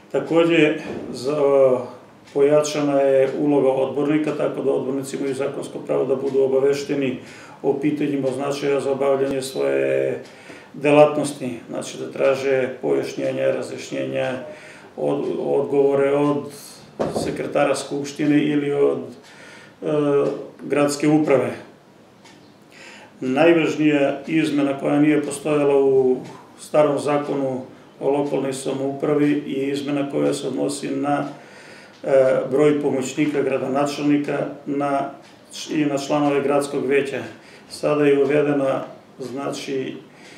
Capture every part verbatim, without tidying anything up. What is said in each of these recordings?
Takođe, pojačana je uloga odbornika, tako da odbornici imaju zakonsko pravo da budu obavešteni o pitanjima od značaja za obavljanje svoje delatnosti, znači da traže pojašnjenja, razjašnjenja, odgovore od sekretara Skupštine ili od gradske uprave. Najvažnija izmena koja nije postojala u starom zakonu o lokalnoj samoupravi je izmena koja se odnosi na broj pomoćnika gradonačelnika i na članove gradskog veća. Sada je uvedena, znači,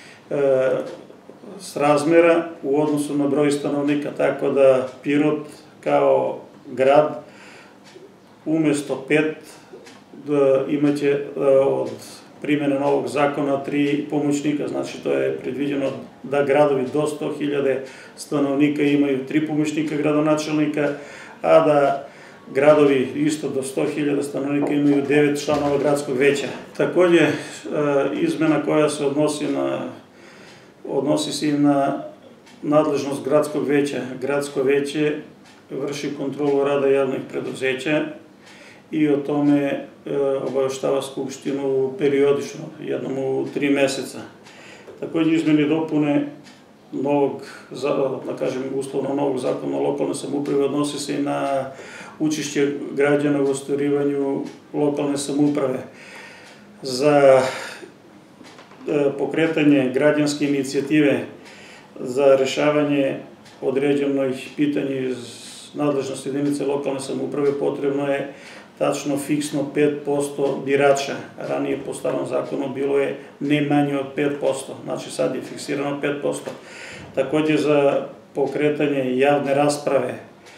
srazmera u odnosu na broj stanovnika, tako da Pirot kao grad umesto pet imaće od primjene novog zakona tri pomoćnika, znači to je predviđeno da gradovi do sto hiljada stanovnika imaju tri pomoćnika gradonačelnika, a da gradovi isto do sto hiljada stanovnika imaju devet članova gradskog veća. Takođe, izmena koja se odnosi na odnosi se i na nadležnost gradskog veća. Gradsko veće vrši kontrolu rada javnih preduzeća i o tome obaveštava Skupštinu periodično, jednom u tri meseca. Takođe, izmene i dopune novog, da kažem, uslovno novog zakona o lokalnoj samoupravi odnosi se i na učešće građana u ostvarivanju lokalne samouprave. Za pokretanje građanske inicijative za rešavanje određenih pitanja iz nadležnosti jedinice lokalne samouprave potrebno je tačno fiksno pet posto birača. Ranije po starom zakonu bilo je ne manje od pet posto, znači sad je fiksirano pet posto. Takođe, za pokretanje javne rasprave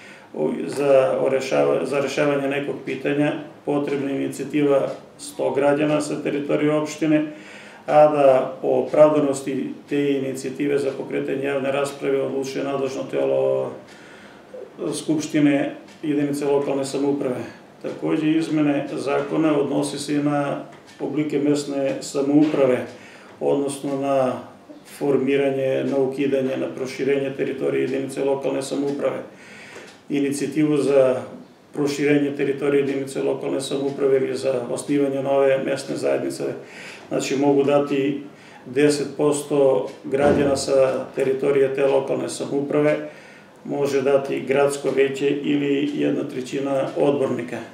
za rešavanje nekog pitanja potrebna je inicijativa sto građana sa teritorije opštine, a da o opravdanosti te inicijative za pokretanje javne rasprave odlučuje nadležno telo Skupštine jedinice lokalne samouprave. Takođe, izmene zakona odnosi se i na oblike mesne samouprave, odnosno na formiranje, na ukidanje, na proširenje teritorije jedinice lokalne samouprave. Inicijativu za proširenje teritorije jedinice lokalne samouprave ili za osnivanje nove mesne zajednice, znači mogu dati deset posto građana sa teritorije te lokalne samouprave, može dati gradsko veće ili jedna trećina odbornika.